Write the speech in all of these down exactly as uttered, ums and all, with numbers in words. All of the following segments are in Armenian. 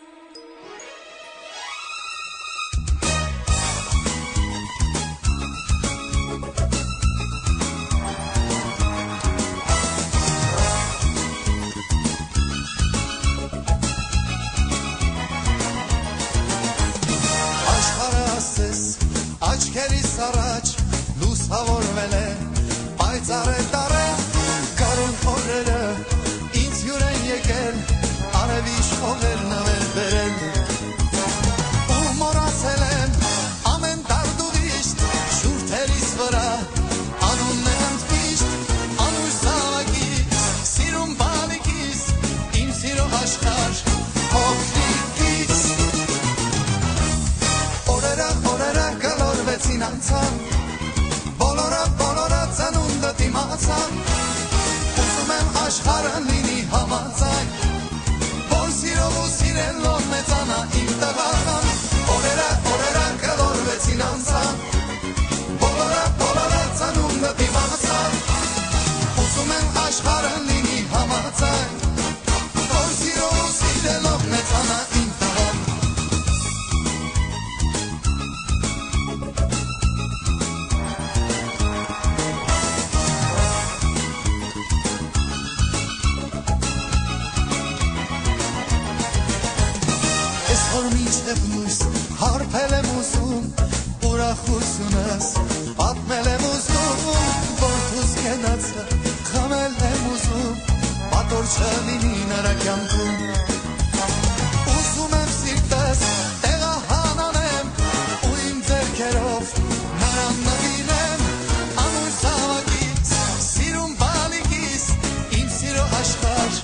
Աչքերիս առաջ լուսավորվել է պայծառ է տարել կարուն օրերը ինձ հյուր են եկել արևի իշխողեր նվեր բերել ու մոռացել եմ ամեն տարդ ու վիշտ շուրթերիս վրա անունն է ընդմիշտ անուշ զավակից սիրուն բալիկիս իմ սիրո աշխարհ փոքրիկից օրերը օրերը Անցան, բոլորը, բոլորը ծնունդը դիմացան, ուզում եմ աշխարհը լինի համաձայն, որ սիրով ու սիրելով մեծանա իմ տղան, օրերը, օրերը գլորվեցին անցան, բոլորը, բոլորը ծնունդը դիմացան, ուզում եմ աշխարհը լինի համաձայն, որ սիրով ու սիրելով մեծանա իմ տղան. Որ մինչև լույս հարբել եմ ուզում ուրախությունս պատմել եմ ուզում որ դուս կենացը խմել եմ ուզում պատոր չլինի նրա կյանքում ուզում եմ սիրտս տեղահանանեմ ու իմ ձեռքերով նրան նվիրեմ անուշ զավակից սիրուն բալիկիս իմ սիրո աշխարհ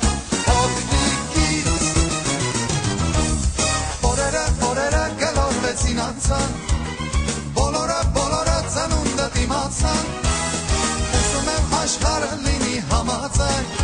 Անցան, բոլորը, բոլորը ծնունդը դիմացան, ուզում եմ աշխարհը լինի համաձայն